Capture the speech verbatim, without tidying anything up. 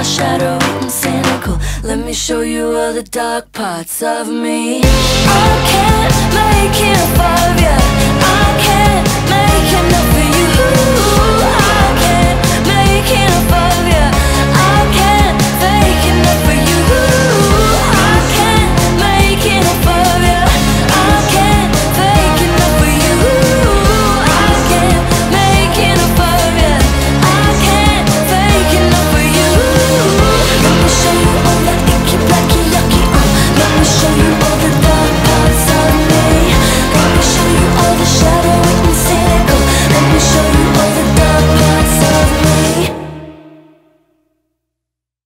my shadowy and cynical. Let me show you all the dark parts of me. I can't make enough of you. I can't make enough of you. I can't make enough of you.